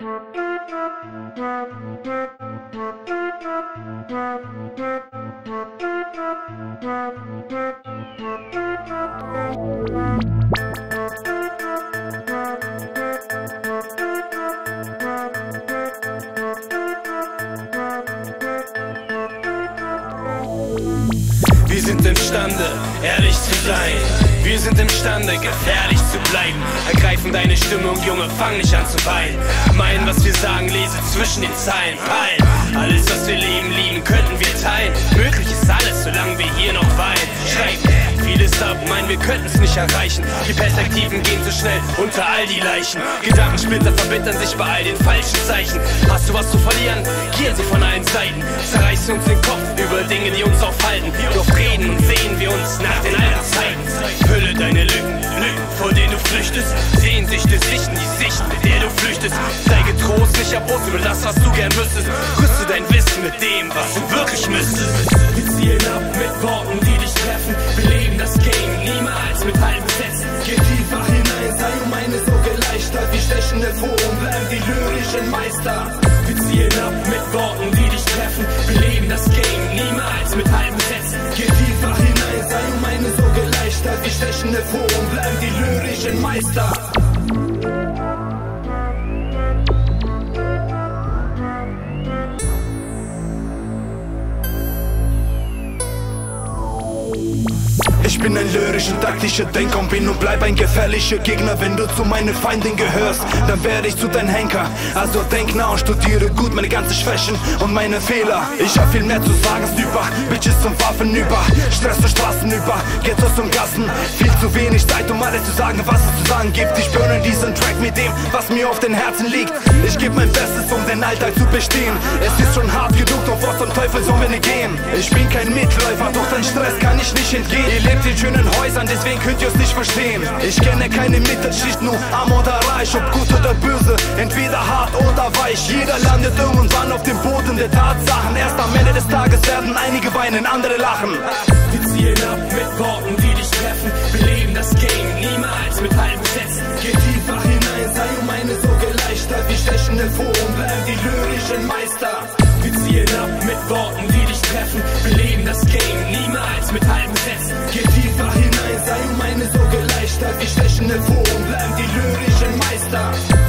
Wir sind imstande, ehrlich zu sein. Wir sind imstande, gefährlich zu bleiben. Ergreifen deine Stimmung, Junge, fang nicht an zu weinen. Meinen, was wir sagen, lese zwischen den Zeilen. Peilen, alles, was wir leben, lieben, könnten wir teilen. Möglich ist alles, solange wir hier noch weilen. Schreiben vieles ab, meinen, wir könnten's nicht erreichen. Die Perspektiven gehen zu schnell unter all die Leichen. Gedankensplitter verbittern sich bei all den falschen Zeichen. Hast du was zu verlieren? Gieren sie von allen Seiten. Zerreißen uns den Kopf über Dinge, die uns aufhalten. Doch reden und sehen wir uns nach den alten Zeiten. Fülle deine Lücken, Lücken, vor denen du flüchtest. Sehnsüchte sichten die Sicht, mit der du flüchtest. Sei getrost, nicht erbost über das, was du gern wüsstest. Rüste dein Wissen mit dem, was du wirklich müsstest. Wir zielen ab mit Worten, die dich treffen. Wir leben das Game, niemals mit halben Sätzen. Geh tiefer hinein, sei um eine so geleichtert. Wir stechen hervor und bleiben die lyrischen Meister. Wir zielen ab mit Worten, die dich treffen. Wir leben das Game, niemals mit halben Sätzen. Geh tiefer hinein, sei um eine so geleichtert. Wir stechen hervor und bleiben die lyrischen Meister. Ich bin ein lyrisch und taktischer Denker und bin und bleib ein gefährlicher Gegner. Wenn du zu meinen Feinden gehörst, dann werde ich zu deinem Henker. Also denk nach und studiere gut meine ganzen Schwächen und meine Fehler. Ich hab viel mehr zu sagen, Sniper, Bitches und Waffen über, Stress und Straßen über, Ghettos und Gassen. Viel zu wenig Zeit, um alles zu sagen, was es zu sagen gibt. Ich burne diesen Track mit dem, was mir auf den Herzen liegt. Ich gebe mein Bestes, um den Alltag zu bestehen. Es ist schon hart genug, doch was zum Teufel sollen wir nicht gehen? Ich bin kein Mitläufer, doch dein Stress kann ich nicht entgehen. Ihr lebt in schönen Häusern, deswegen könnt ihr es nicht verstehen. Ich kenne keine Mittelschicht, nur arm oder reich, ob gut oder böse, entweder hart oder weich. Jeder landet irgendwann auf dem Boden der Tatsachen. Erst am Ende des Tages werden einige weinen, andere lachen. Wir zielen ab mit Worten, die dich treffen. Wir leben das Game, niemals mit halben Sätzen. Geh tiefer hinein, sei um eine so geleichtert. Wir stechen hervor und bleiben die lyrischen Meister. Wir zielen ab mit Worten, die dich treffen. Wir leben das Game, niemals mit halben Sätzen. Geh tiefer hinein, sei um eine so geleichtert. Wir stechen hervor und bleiben die lyrischen Meister.